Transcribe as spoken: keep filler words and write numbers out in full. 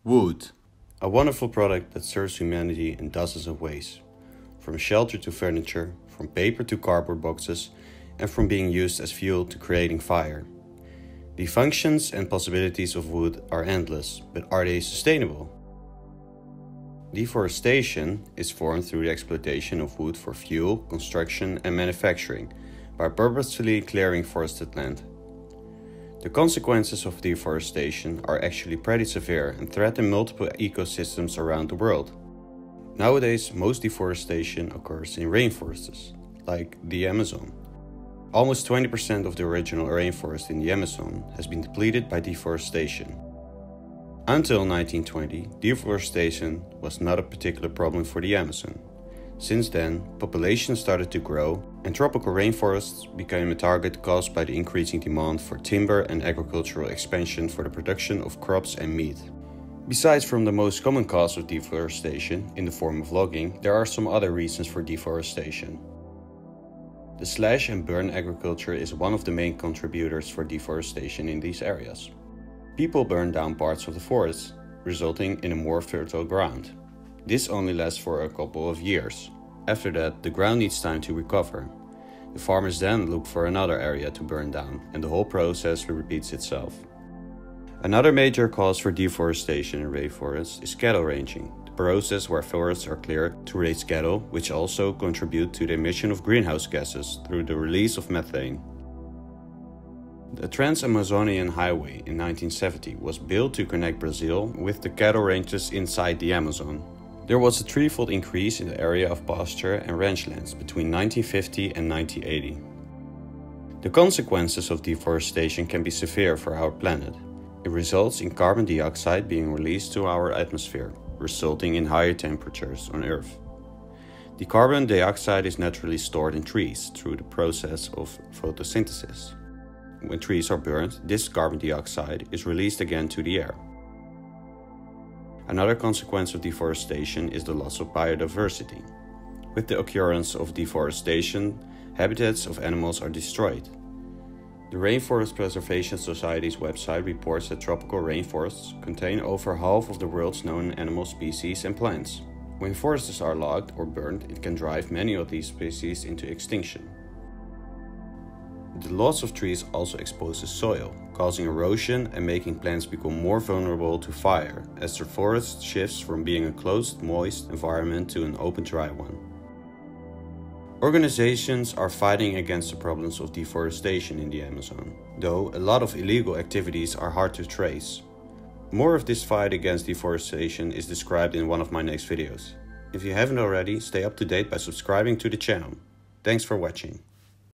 Wood, a wonderful product that serves humanity in dozens of ways. From shelter to furniture, from paper to cardboard boxes, and from being used as fuel to creating fire. The functions and possibilities of wood are endless, but are they sustainable? Deforestation is formed through the exploitation of wood for fuel, construction, and manufacturing, by purposefully clearing forested land. The consequences of deforestation are actually pretty severe and threaten multiple ecosystems around the world. Nowadays, most deforestation occurs in rainforests, like the Amazon. Almost twenty percent of the original rainforest in the Amazon has been depleted by deforestation. Until nineteen twenty, deforestation was not a particular problem for the Amazon. Since then, populations started to grow, and tropical rainforests became a target caused by the increasing demand for timber and agricultural expansion for the production of crops and meat. Besides from the most common cause of deforestation, in the form of logging, there are some other reasons for deforestation. The slash and burn agriculture is one of the main contributors for deforestation in these areas. People burn down parts of the forest, resulting in a more fertile ground. This only lasts for a couple of years. After that, the ground needs time to recover. The farmers then look for another area to burn down, and the whole process repeats itself. Another major cause for deforestation in rainforests is cattle ranching, the process where forests are cleared to raise cattle, which also contribute to the emission of greenhouse gases through the release of methane. The Trans-Amazonian Highway in nineteen seventy was built to connect Brazil with the cattle ranches inside the Amazon. There was a threefold increase in the area of pasture and ranchlands between nineteen fifty and nineteen eighty. The consequences of deforestation can be severe for our planet. It results in carbon dioxide being released to our atmosphere, resulting in higher temperatures on Earth. The carbon dioxide is naturally stored in trees through the process of photosynthesis. When trees are burned, this carbon dioxide is released again to the air. Another consequence of deforestation is the loss of biodiversity. With the occurrence of deforestation, habitats of animals are destroyed. The Rainforest Preservation Society's website reports that tropical rainforests contain over half of the world's known animal species and plants. When forests are logged or burned, it can drive many of these species into extinction. The loss of trees also exposes soil, causing erosion and making plants become more vulnerable to fire, as the forest shifts from being a closed, moist environment to an open, dry one. Organizations are fighting against the problems of deforestation in the Amazon, though a lot of illegal activities are hard to trace. More of this fight against deforestation is described in one of my next videos. If you haven't already, stay up to date by subscribing to the channel. Thanks for watching.